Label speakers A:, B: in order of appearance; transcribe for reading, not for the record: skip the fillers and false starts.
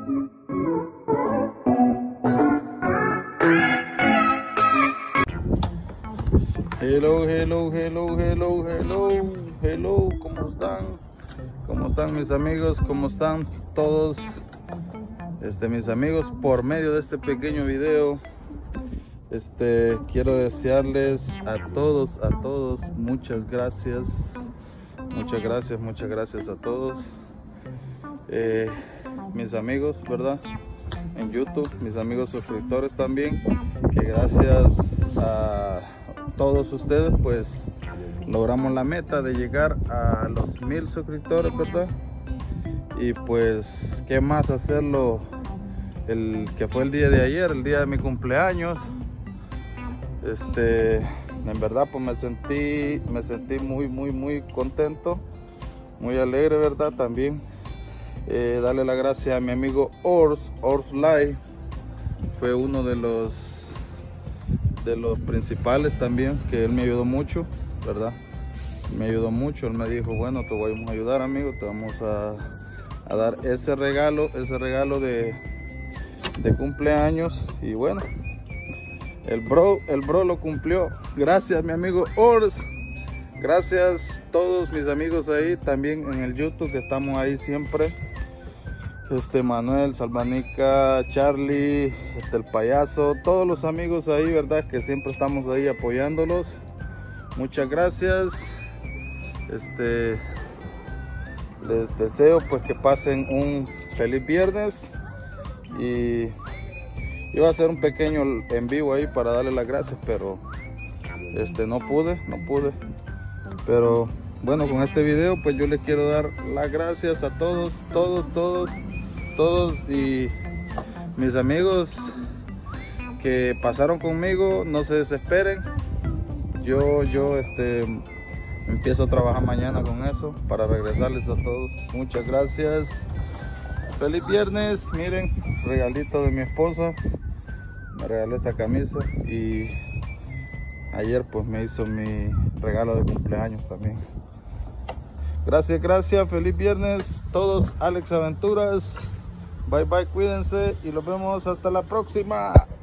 A: Hello, ¿cómo están? ¿Cómo están mis amigos? ¿Cómo están todos mis amigos? Por medio de este pequeño video, quiero desearles a todos muchas gracias a todos, mis amigos, ¿verdad? En YouTube, mis amigos suscriptores también, que gracias a todos ustedes pues logramos la meta de llegar a los 1000 suscriptores, ¿verdad? Y pues qué más hacerlo el que fue el día de ayer, el día de mi cumpleaños. En verdad pues me sentí muy contento, muy alegre, ¿verdad? También darle la gracia a mi amigo Ors Live, fue uno de los principales también, que él me ayudó mucho, ¿verdad? Me ayudó mucho. Él me dijo, bueno, te vamos a ayudar, amigo, te vamos a dar ese regalo de cumpleaños. Y bueno, el bro lo cumplió. Gracias, mi amigo Ors. Gracias a todos mis amigos ahí también en el YouTube, que estamos ahí siempre. Manuel, Salvanica, Charlie, el payaso, todos los amigos ahí, ¿verdad? Que siempre estamos ahí apoyándolos. Muchas gracias. Les deseo pues que pasen un feliz viernes, y iba a hacer un pequeño en vivo ahí para darle las gracias, pero no pude. Pero bueno, con este video pues yo les quiero dar las gracias a todos y mis amigos que pasaron conmigo. No se desesperen, yo empiezo a trabajar mañana con eso para regresarles a todos. Muchas gracias, feliz viernes. Miren, regalito de mi esposa, me regaló esta camisa, y ayer pues me hizo mi regalo de cumpleaños también. Gracias, feliz viernes todos. Alex Aventuras, bye bye, cuídense y los vemos hasta la próxima.